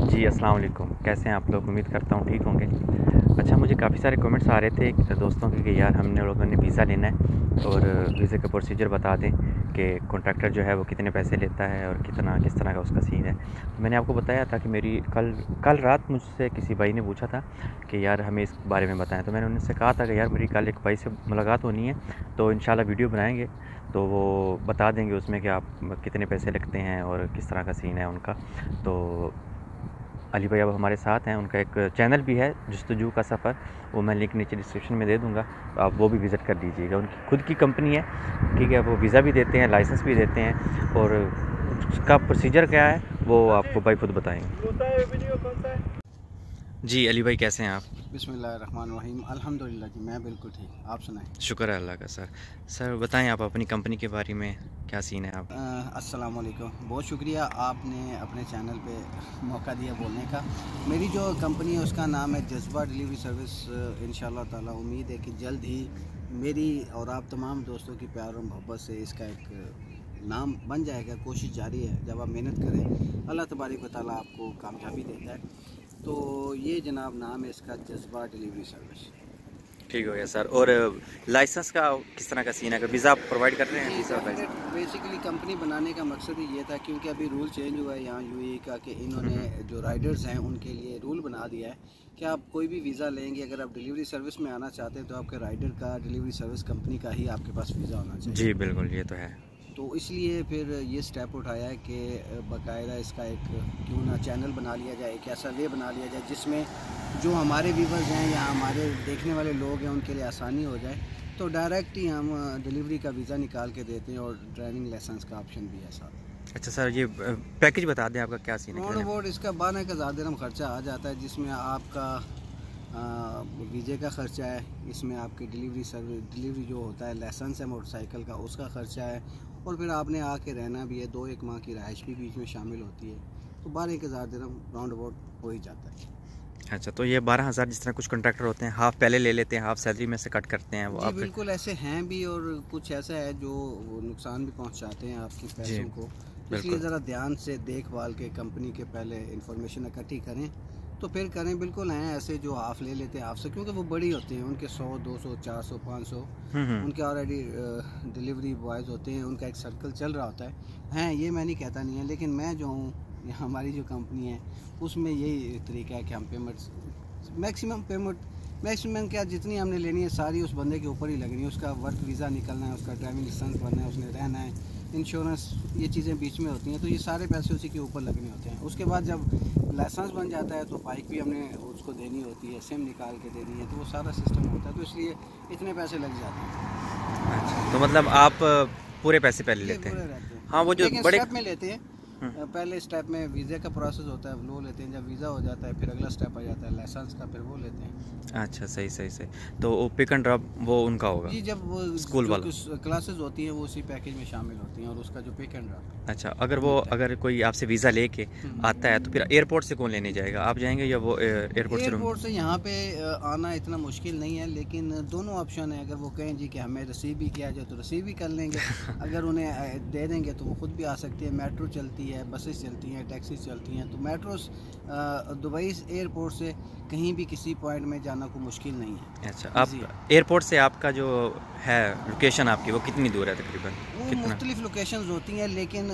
जी, अस्सलाम वालेकुम। कैसे हैं आप लोग? उम्मीद करता हूँ ठीक होंगे। अच्छा, मुझे काफ़ी सारे कमेंट्स आ रहे थे दोस्तों के कि यार हमने लोगों ने वीज़ा लेना है और वीज़े का प्रोसीजर बता दें कि कॉन्ट्रैक्टर जो है वो कितने पैसे लेता है और किस तरह का उसका सीन है। तो मैंने आपको बताया था कि मेरी कल रात मुझसे किसी भाई ने पूछा था कि यार हमें इस बारे में बताएँ। तो मैंने उनसे कहा था कि यार मेरी कल एक भाई से मुलाकात होनी है, तो इंशाल्लाह वीडियो बनाएँगे, तो वो बता देंगे उसमें कि आप कितने पैसे लगते हैं और किस तरह का सीन है उनका। तो अली भाई अब हमारे साथ हैं, उनका एक चैनल भी है जस्तजू का सफ़र, वो मैं लिंक नीचे डिस्क्रिप्शन में दे दूँगा, तो आप वो भी विज़िट कर लीजिएगा। उनकी खुद की कंपनी है, ठीक है, वो वीज़ा भी देते हैं, लाइसेंस भी देते हैं और उसका प्रोसीजर क्या है वो आपको भाई खुद बताएँगे। जी अली भाई, कैसे हैं आप? बिस्मिल्लाहिर्रहमानिर्रहीम। अल्हम्दुलिल्लाह जी, मैं बिल्कुल ठीक। आप सुनाएं। शुक्र है अल्लाह का। सर बताएं आप अपनी कंपनी के बारे में, क्या सीन है आप? अस्सलाम वालेकुम। बहुत शुक्रिया आपने अपने चैनल पे मौका दिया बोलने का। मेरी जो कंपनी है उसका नाम है जज़्बा डिलीवरी सर्विस। इंशाल्लाह ताला उम्मीद है कि जल्द ही मेरी और आप तमाम दोस्तों की प्यार और मोहब्बत से इसका एक नाम बन जाएगा। कोशिश जारी है, जब आप मेहनत करें अल्लाह तबारक व तआला आपको कामयाबी देता है। तो ये जनाब नाम है इसका, जज़्बा डिलीवरी सर्विस। ठीक हो गया सर। और लाइसेंस का किस तरह का सीन है? वीज़ा आप प्रोवाइड कर रहे हैं? जी, वीज़ा और हमने लाइसेंस? बेसिकली कंपनी बनाने का मकसद ही ये था, क्योंकि अभी रूल चेंज हुआ है यहाँ यूएई का, कि इन्होंने जो राइडर्स हैं उनके लिए रूल बना दिया है कि आप कोई भी वीज़ा लेंगे, अगर आप डिलीवरी सर्विस में आना चाहते हैं तो आपके राइडर का, डिलीवरी सर्विस कंपनी का ही आपके पास वीज़ा होना चाहिए। जी बिल्कुल, ये तो है। तो इसलिए फिर ये स्टेप उठाया है कि बाकायदा इसका एक क्यों ना चैनल बना लिया जाए, एक ऐसा वे बना लिया जाए जिसमें जो हमारे व्यूवर्स हैं या हमारे देखने वाले लोग हैं उनके लिए आसानी हो जाए। तो डायरेक्ट ही हम डिलीवरी का वीज़ा निकाल के देते हैं और ड्राइविंग लाइसेंस का ऑप्शन भी है साथ। अच्छा सर, ये पैकेज बता दें आपका क्या सीन है? राउंड अबाउट इसका 12,000 दिरहम खर्चा आ जाता है, जिसमें आपका वीज़े का ख़र्चा है, इसमें आपकी डिलीवरी जो होता है लाइसेंस है मोटरसाइकिल का, उसका ख़र्चा है, और फिर आपने आके रहना भी है, 2-1 माह की रहाइश भी बीच में शामिल होती है। तो 12,000 दिरहम राउंड अबाउट हो ही जाता है। अच्छा, तो ये 12,000 जिस तरह कुछ कॉन्ट्रैक्टर होते हैं हाफ़ पहले ले लेते हैं, हाफ़ सैलरी में से कट करते हैं वो जी आप? बिल्कुल, ऐसे हैं भी और कुछ ऐसा है जो नुकसान भी पहुंचाते हैं आपके पैसों को। इसलिए ज़रा ध्यान से देखभाल के कंपनी के पहले इंफॉर्मेशन इकट्ठी करें तो फिर करें। बिल्कुल हैं ऐसे जो हाफ ले लेते हैं आपसे, क्योंकि वो बड़ी होती हैं, उनके 100, 200, 400, 500 उनके ऑलरेडी डिलीवरी बॉयज़ होते हैं, उनका एक सर्कल चल रहा होता है। ये मैं नहीं कहता नहीं है, लेकिन मैं जो हूँ, हमारी जो कंपनी है उसमें यही तरीका है कि हम मैक्सिमम क्या, जितनी हमने लेनी है सारी उस बंदे के ऊपर ही लगनी है। उसका वर्क वीज़ा निकलना है, उसका ड्राइविंग लाइसेंस बनना है, उसने रहना है, इंश्योरेंस, ये चीज़ें बीच में होती हैं, तो ये सारे पैसे उसी के ऊपर लगने होते हैं। उसके बाद जब लाइसेंस बन जाता है तो बाइक भी हमने उसको देनी होती है, सिम निकाल के देनी है, तो वो सारा सिस्टम होता है, तो इसलिए इतने पैसे लग जाते हैं। अच्छा, तो मतलब आप पूरे पैसे पहले लेते पूरे हैं? रहते हैं, हाँ, वो जो लेकिन बड़े स्टेप में लेते हैं। पहले स्टेप में वीज़े का प्रोसेस होता है, वो लेते हैं। जब वीज़ा हो जाता है फिर अगला स्टेप आ जाता है लाइसेंस का, फिर वो लेते हैं। अच्छा, सही। तो वो पिक एंड ड्रॉप वो उनका होगा? जी, जब वो स्कूल जो वाला? क्लासेस होती हैं वो उसी पैकेज में शामिल होती हैं, और उसका जो पिक एंड ड्रॉप। अच्छा, अगर कोई आपसे वीज़ा लेके आता है तो फिर एयरपोर्ट से कौन लेने जाएगा? आप जाएंगे या वो एयरपोर्ट से यहाँ पे आना इतना मुश्किल नहीं है, लेकिन दोनों ऑप्शन है। अगर वो कहें जी कि हमें रिसीव भी किया जाए तो रिसीव भी कर लेंगे। अगर उन्हें दे देंगे तो वो खुद भी आ सकती है। मेट्रो चलती है, बसेस चलती हैं, टैक्सीज चलती हैं। तो मेट्रोस दुबई एयरपोर्ट से कहीं भी किसी पॉइंट में जाना कोई मुश्किल नहीं है। अच्छा, आप एयरपोर्ट से आपका जो है लोकेशन आपकी वो कितनी दूर है तकरीबन? वो कितना? मुख्तलिफ लोकेशंस होती हैं, लेकिन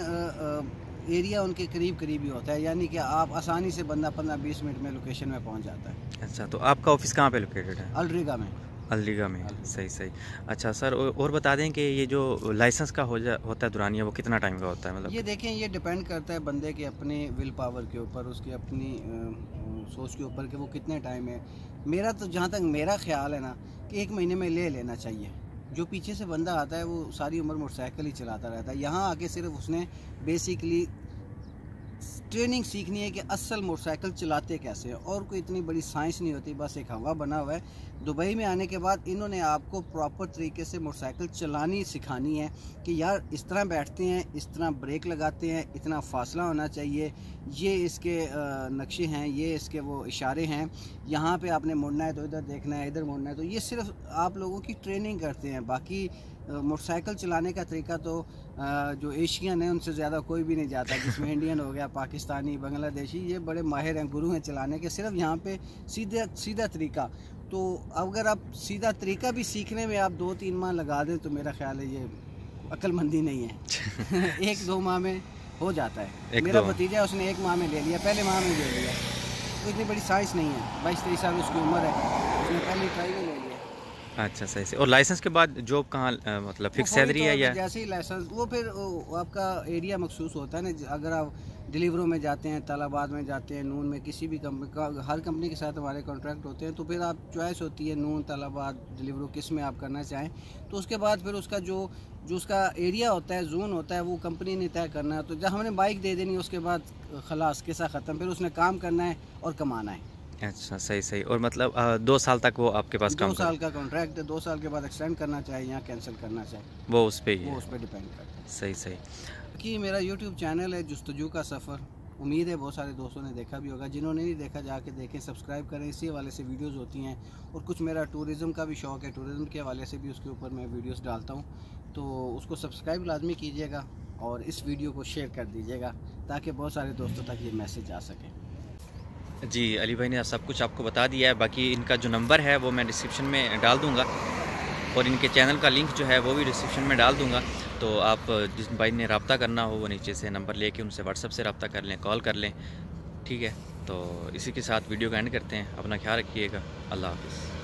एरिया उनके करीब ही होता है, यानी कि आप आसानी से बंदा 15-20 मिनट में लोकेशन में पहुंच जाता है। अच्छा, तो आपका ऑफिस कहाँ पे लोकेटेड है? अलरीगा में। अलरीगा में? सही। अच्छा सर, और बता दें कि ये जो लाइसेंस का होता है दुरानिया, वो कितना टाइम का होता है मतलब? ये देखें, ये डिपेंड करता है बंदे के अपने विल पावर के ऊपर, उसकी अपनी सोच के ऊपर कि वो कितने टाइम है। मेरा तो जहाँ तक मेरा ख्याल है ना, कि 1 महीने में ले लेना चाहिए। जो पीछे से बंदा आता है वो सारी उम्र मोटरसाइकिल ही चलाता रहता है। यहाँ आके सिर्फ उसने बेसिकली ट्रेनिंग सीखनी है कि असल मोटरसाइकिल चलाते कैसे हैं, और कोई इतनी बड़ी साइंस नहीं होती, बस एक हवा बना हुआ है। दुबई में आने के बाद इन्होंने आपको प्रॉपर तरीके से मोटरसाइकिल चलानी सिखानी है कि यार इस तरह बैठते हैं, इस तरह ब्रेक लगाते हैं, इतना फासला होना चाहिए, ये इसके नक्शे हैं, ये इसके वो इशारे हैं, यहाँ पे आपने मुड़ना है तो इधर देखना है, इधर मुड़ना है। तो ये सिर्फ आप लोगों की ट्रेनिंग करते हैं, बाकी मोटरसाइकिल चलाने का तरीका तो जो एशियन है उनसे ज़्यादा कोई भी नहीं जाता, जिसमें इंडियन हो गया, पाकिस्तानी, बांग्लादेशी, ये बड़े माहिर हैं, गुरु हैं चलाने के। सिर्फ यहाँ पे सीधा तरीका, तो अगर आप सीधा तरीका भी सीखने में आप 2-3 माह लगा दें तो मेरा ख्याल है ये अक्लमंदी नहीं है। 1-2 माह में हो जाता है। मेरा भतीजा उसने 1 माह में ले लिया, पहले माह में ले लिया, तो इतनी बड़ी साइंस नहीं है, 22-23 साल उसकी उम्र है, उसने पहली ट्राई में ले लिया। अच्छा, सही से। और लाइसेंस के बाद जॉब कहाँ, मतलब फिक्स सैलरी है या जैसे ही लाइसेंस, वो फिर आपका एरिया मखसूस होता है ना। अगर आप डिलीवरों में जाते हैं, तालाबाद में जाते हैं, नून में, किसी भी कंपनी का, हर कंपनी के साथ हमारे कॉन्ट्रैक्ट होते हैं, तो फिर आप चॉइस होती है नून, तालाबाद, डिलीवरों, किस में आप करना चाहें। तो उसके बाद फिर उसका जो उसका एरिया होता है, जोन होता है, वो कंपनी ने तय करना है। तो जब हमने बाइक दे देनी, उसके बाद खलास, किस्सा ख़त्म, फिर उसने काम करना है और कमाना है। अच्छा, सही। और मतलब 2 साल तक वो आपके पास काम 2 साल का कॉन्ट्रैक्ट है, 2 साल के बाद एक्सटेंड करना चाहिए या कैंसिल करना चाहिए, वो उस पर डिपेंड करता है। सही। कि मेरा यूट्यूब चैनल है जुस्तजू का सफ़र, उम्मीद है बहुत सारे दोस्तों ने देखा भी होगा। जिन्होंने नहीं देखा जाके देखें, सब्सक्राइब करें, इसी हवाले से वीडियोस होती हैं। और कुछ मेरा टूरिज़म का भी शौक़ है, टूरिज़म के हवाले से भी उसके ऊपर मैं वीडियोस डालता हूँ, तो उसको सब्सक्राइब लाजमी कीजिएगा और इस वीडियो को शेयर कर दीजिएगा ताकि बहुत सारे दोस्तों तक ये मैसेज आ सके। जी, अली भाई ने सब कुछ आपको बता दिया है। बाकी इनका जो नंबर है वो मैं डिस्क्रिप्शन में डाल दूँगा और इनके चैनल का लिंक जो है वो भी डिस्क्रिप्शन में डाल दूँगा। तो आप जिस भाई ने रब्ता करना हो वो नीचे से नंबर लेके उनसे व्हाट्सएप से रब्ता कर लें, कॉल कर लें, ठीक है। तो इसी के साथ वीडियो का एंड करते हैं। अपना ख्याल रखिएगा। अल्लाह हाफ़िज़।